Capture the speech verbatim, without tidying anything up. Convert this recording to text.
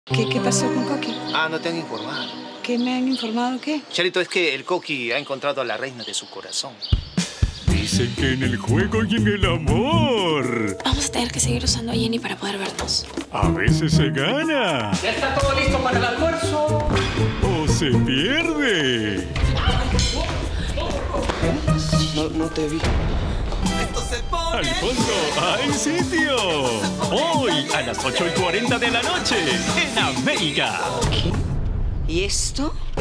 ¿Qué, qué pasó con Coqui? Ah, no te han informado. ¿Qué me han informado qué? Charito, es que el Coqui ha encontrado a la reina de su corazón. Dicen que en el juego y en el amor. Vamos a tener que seguir usando a Jenny para poder vernos. A veces se gana. ¿Ya está todo listo para el almuerzo? O se pierde. No, no te vi. Al fondo hay sitio. Hoy a las ocho y cuarenta de la noche en América. ¿Y esto?